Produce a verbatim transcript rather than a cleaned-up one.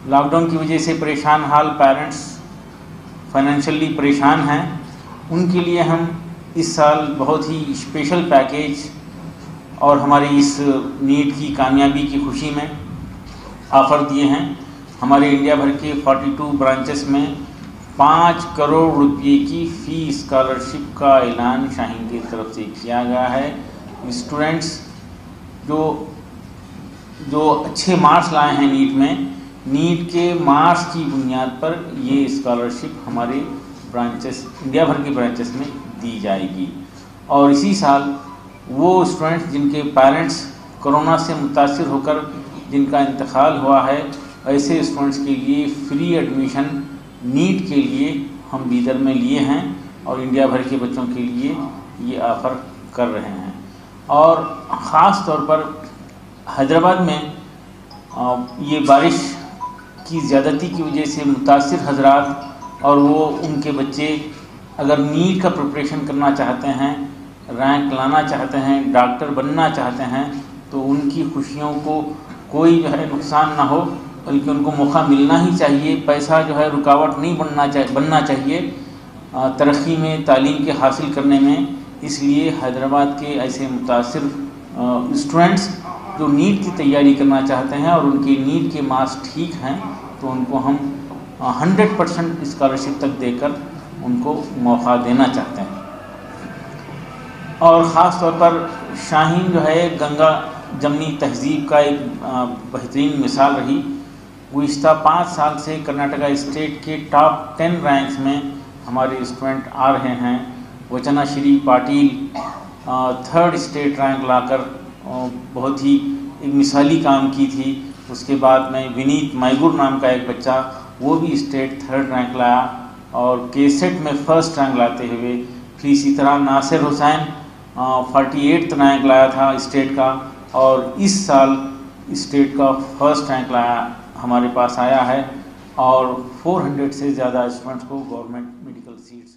Lock down کی وجہ سے پریشان حال پیرنٹس فائنینشلی پریشان ہیں، ان کے لیے ہم اس سال بہت ہی اسپیشل پیکیج اور ہماری اس نیٹ کی کامیابی کی خوشی میں آفر دیے ہیں۔ ہمارے انڈیا بھر کے فورٹی ٹو برانچز میں پانچ کروڑ روپے کی فی اسکالرشپ کا اعلان شاہین کی طرف سے کیا گیا ہے۔ اسٹوڈنٹس جو جو اچھے مارکس لائے ہیں نیٹ میں، نیٹ کے مارکس کی بنیاد پر یہ اسکالرشپ ہمارے برانچز انڈیا بھر کے برانچز میں دی جائے گی۔ اور اسی سال وہ اسٹوڈنٹس جن کے پیرنٹس کرونا سے متاثر ہو کر جن کا انتقال ہوا ہے، ایسے اسٹوڈنٹس کے لیے فری ایڈمیشن نیٹ کے لیے ہم بیدر میں لیے ہیں اور انڈیا بھر کے بچوں کے لیے یہ آفر کر رہے ہیں۔ اور خاص طور پر حیدرآباد میں یہ بارش کی زیادتی کی وجہ سے متاثر حضرات اور وہ ان کے بچے اگر نیٹ کا پریپریشن کرنا چاہتے ہیں، رینک لانا چاہتے ہیں، ڈاکٹر بننا چاہتے ہیں، تو ان کی خوشیوں کو کوئی جو ہے نقصان نہ ہو، بلکہ ان کو موقع ملنا ہی چاہیے۔ پیسہ جو ہے رکاوٹ نہیں بننا چاہیے بننا چاہیے ترقی میں، تعلیم کے حاصل کرنے میں۔ اس لیے حیدرآباد کے ایسے متاثر اسٹوڈنٹس جو نیٹ کی تیاری کرنا چاہتے ہیں اور ان کی نیٹ کے مارکس ٹھیک ہیں، تو ان کو ہم ہنڈریڈ پرسینٹ اسکالرشپ تک دے کر ان کو موقع دینا چاہتے ہیں۔ اور خاص طور پر شاہین جو ہے گنگا جمنی تہذیب کا ایک بہترین مثال رہی۔ گزشتہ پانچ سال سے کرناٹکا اسٹیٹ کے ٹاپ ٹین رینکس میں ہمارے اسٹوڈنٹ آ رہے ہیں۔ Vachana Shri Patil third state rank لا کر بہت ہی ایک مثالی کام کی تھی۔ اس کے بعد میں ونیت مائیگور نام کا ایک بچہ، وہ بھی اسٹیٹ تھرڈ رینک لایا اور کے سیٹ میں فرسٹ رینک لاتے ہوئے۔ پھر اسی طرح Nasir Hussain forty eighth rank لایا تھا اسٹیٹ کا، اور اس سال اسٹیٹ کا فرسٹ رینک لایا ہمارے پاس آیا ہے، اور فور ہنڈریڈ سے زیادہ اسٹوڈنٹس کو گورنمنٹ میڈیکل سیٹس